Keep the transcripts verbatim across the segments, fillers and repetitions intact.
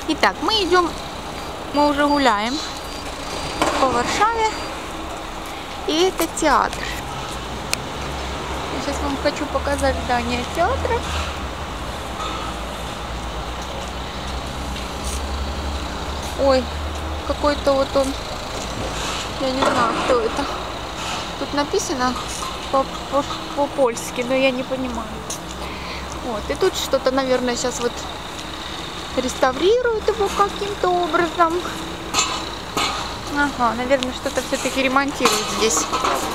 Итак, мы идем, мы уже гуляем по Варшаве. И это театр. Я сейчас вам хочу показать здание театра. Ой, какой-то вот он, я не знаю, кто это. Тут написано по-польски, но я не понимаю. Вот, и тут что-то, наверное, сейчас вот реставрируют его каким-то образом. Ага, наверное, что-то все-таки ремонтируют здесь.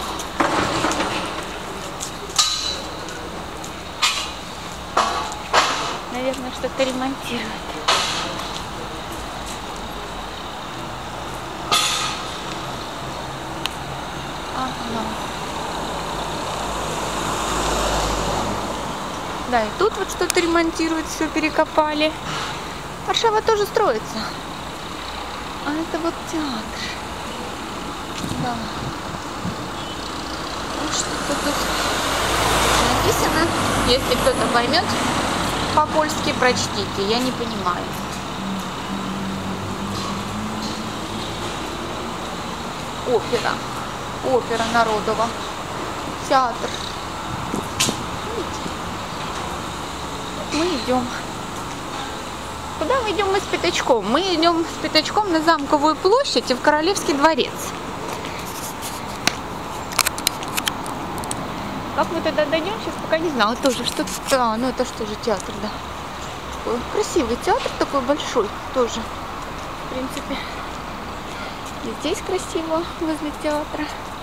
Наверное, что-то ремонтируют. Ага. Да, и тут вот что-то ремонтируют, все перекопали. Варшава тоже строится. А это вот театр. Да. Ну, что-то тут написано. Если кто-то поймет по-польски, прочтите. Я не понимаю. Опера. Опера Народова. Театр. Мы идем. Куда мы идем мы с Пятачком? Мы идем с Пятачком на Замковую площадь и в Королевский дворец. Как мы туда дойдем, сейчас пока не знаю. Тоже что-то. А, ну это что же театр, да. Такой красивый театр, такой большой тоже. В принципе. И здесь красиво возле театра.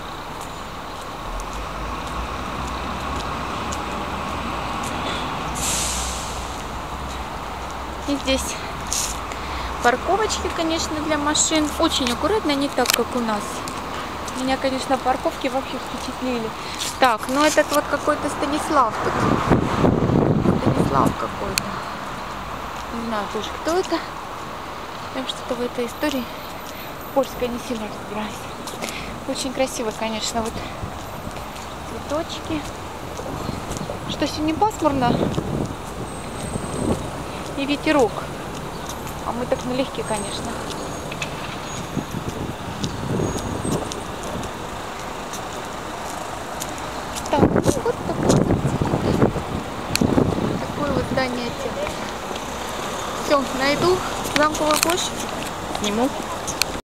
И здесь парковочки, конечно, для машин. Очень аккуратно, не так, как у нас. Меня, конечно, парковки вообще впечатлили. Так, ну этот вот какой-то Станислав тут. Станислав какой-то. Не знаю тоже, кто это. Потому что-то в этой истории польская не сильно разбираюсь. Очень красиво, конечно, вот цветочки. Что сегодня пасмурно. И ветерок. А мы так налегке, конечно. Так, ну вот такое, такое вот здание театра. Все, найду Замковую площадь, сниму.